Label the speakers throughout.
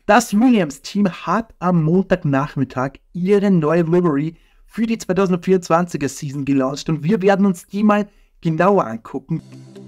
Speaker 1: Das Williams-Team hat am Montagnachmittag ihre neue Livery für die 2024er Season gelauncht und wir werden uns die mal genauer angucken.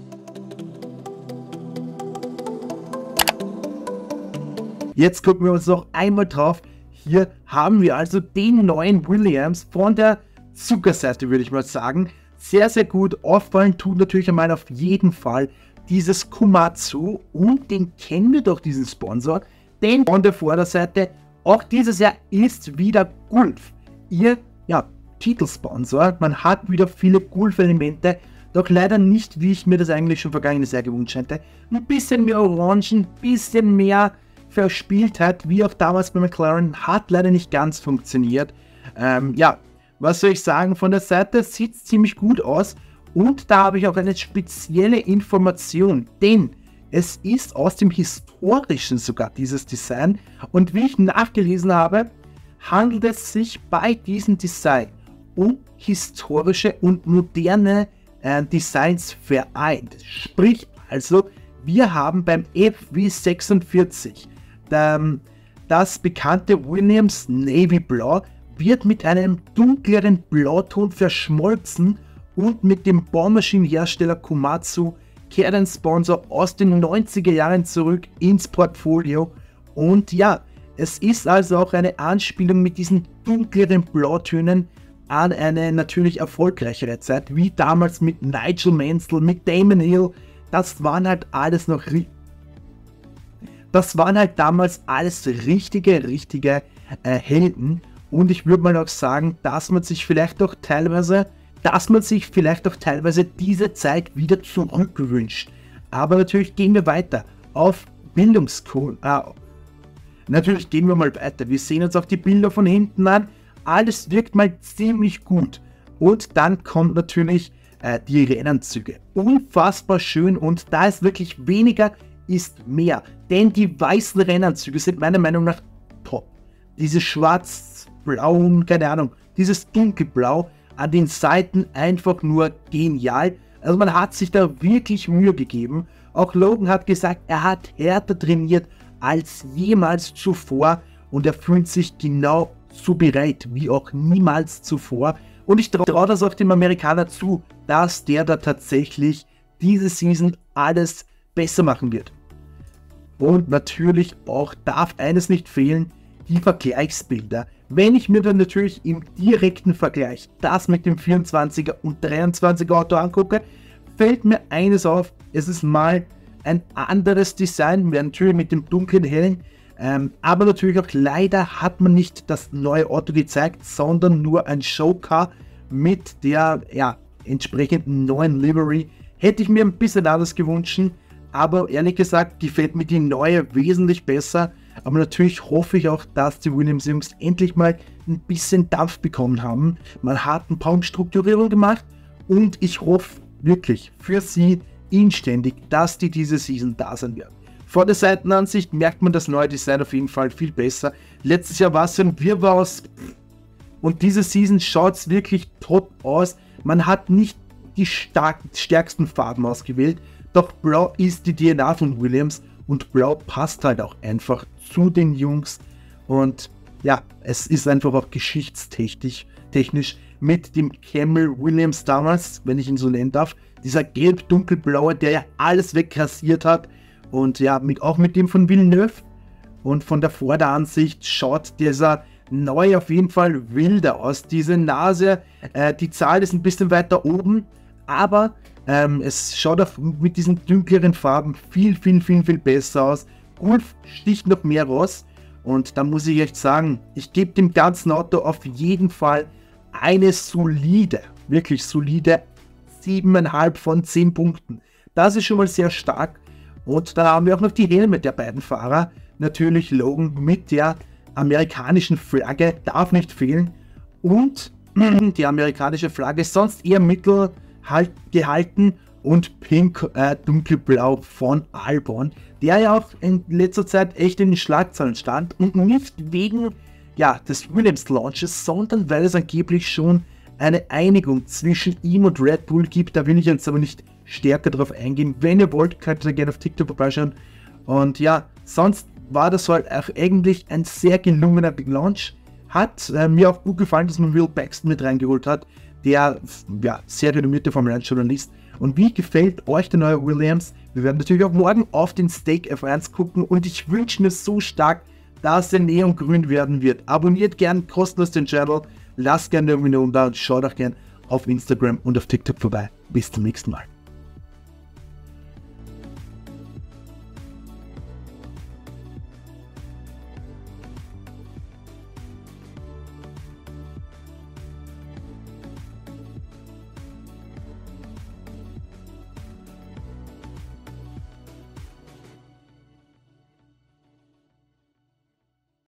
Speaker 1: Jetzt gucken wir uns noch einmal drauf. Hier haben wir also den neuen Williams von der Zuckerseite, würde ich mal sagen. Sehr, sehr gut. Auffallen tut natürlich einmal auf jeden Fall dieses Komatsu und den kennen wir doch, diesen Sponsor. Denn von der Vorderseite, auch dieses Jahr ist wieder Gulf ihr Titelsponsor. Man hat wieder viele Gulf-Elemente, doch leider nicht, wie ich mir das eigentlich schon vergangenes Jahr gewünscht hätte. Ein bisschen mehr Orangen, ein bisschen mehr Verspieltheit, wie auch damals bei McLaren, hat leider nicht ganz funktioniert. Was soll ich sagen, von der Seite sieht es ziemlich gut aus und da habe ich auch eine spezielle Information, denn es ist aus dem Historischen sogar dieses Design und wie ich nachgelesen habe, handelt es sich bei diesem Design um historische und moderne Designs vereint. Sprich also, wir haben beim FW46 das bekannte Williams Navy Blau wird mit einem dunkleren Blauton verschmolzen und mit dem Baumaschinenhersteller Komatsu kehrt ein Sponsor aus den 90er Jahren zurück ins Portfolio. Und ja, es ist also auch eine Anspielung mit diesen dunkleren Blautönen an eine natürlich erfolgreichere Zeit, wie damals mit Nigel Mansell, mit Damon Hill. Das waren halt damals alles richtige Helden. Und ich würde mal auch sagen, dass man sich vielleicht auch teilweise diese Zeit wieder zurückwünscht. Aber natürlich gehen wir weiter auf Bildungscool. Natürlich gehen wir mal weiter. Wir sehen uns auch die Bilder von hinten an. Alles wirkt mal ziemlich gut. Und dann kommt natürlich die Rennanzüge. Unfassbar schön und da ist wirklich weniger ist mehr. Denn die weißen Rennanzüge sind meiner Meinung nach top. Diese schwarz-blauen, keine Ahnung, dieses dunkelblau an den Seiten einfach nur genial. Also man hat sich da wirklich Mühe gegeben. Auch Logan hat gesagt, er hat härter trainiert als jemals zuvor und er fühlt sich genau so bereit wie auch niemals zuvor. Und ich traue das auch dem Amerikaner zu, dass der da tatsächlich diese Season alles besser machen wird. Und natürlich auch darf eines nicht fehlen, die Vergleichsbilder. Wenn ich mir dann natürlich im direkten Vergleich das mit dem 24er und 23er Auto angucke, fällt mir eines auf, es ist mal ein anderes Design, natürlich mit dem dunklen hellen, aber natürlich auch leider hat man nicht das neue Auto gezeigt, sondern nur ein Showcar mit der entsprechenden neuen Livery. Hätte ich mir ein bisschen anders gewünscht, aber ehrlich gesagt gefällt mir die neue wesentlich besser. Aber natürlich hoffe ich auch, dass die Williams-Jungs endlich mal ein bisschen Dampf bekommen haben. Man hat ein paar Umstrukturierungen gemacht und ich hoffe wirklich für sie inständig, dass die diese Season da sein werden. Vor der Seitenansicht merkt man das neue Design auf jeden Fall viel besser. Letztes Jahr war es so ein Wirrwarr aus und diese Season schaut es wirklich top aus. Man hat nicht die stärksten Farben ausgewählt, doch Blau ist die DNA von Williams und Blau passt halt auch einfach zu den Jungs und ja, es ist einfach auch geschichtstechnisch mit dem Camel Williams damals, wenn ich ihn so nennen darf, dieser gelb-dunkelblaue, der ja alles wegrasiert hat und ja, auch mit dem von Villeneuve und von der Vorderansicht schaut dieser neu auf jeden Fall wilder aus. Diese Nase, die Zahl ist ein bisschen weiter oben, aber es schaut auch mit diesen dunkleren Farben viel besser aus. Gulf sticht noch mehr raus und da muss ich echt sagen, ich gebe dem ganzen Auto auf jeden Fall eine solide, wirklich solide 7,5 von 10 Punkten. Das ist schon mal sehr stark und dann haben wir auch noch die Helme der beiden Fahrer. Natürlich Logan mit der amerikanischen Flagge, darf nicht fehlen und die amerikanische Flagge ist sonst eher mittel gehalten und pink dunkelblau von Albon, der ja auch in letzter Zeit echt in den Schlagzeilen stand und nicht wegen des Williams Launches, sondern weil es angeblich schon eine Einigung zwischen ihm und Red Bull gibt. Da will ich jetzt aber nicht stärker drauf eingehen. Wenn ihr wollt, könnt ihr gerne auf TikTok vorbeischauen und ja, sonst war das halt auch eigentlich ein sehr gelungener Big Launch. Hat mir auch gut gefallen, dass man Will Paxton mit reingeholt hat, der ja, sehr renommierte Formel-1-Journalist. Und wie gefällt euch der neue Williams? Wir werden natürlich auch morgen auf den Stake F1 gucken und ich wünsche mir so stark, dass er neongrün werden wird. Abonniert gern kostenlos den Channel, lasst gerne eine Daumen da und schaut auch gern auf Instagram und auf TikTok vorbei. Bis zum nächsten Mal.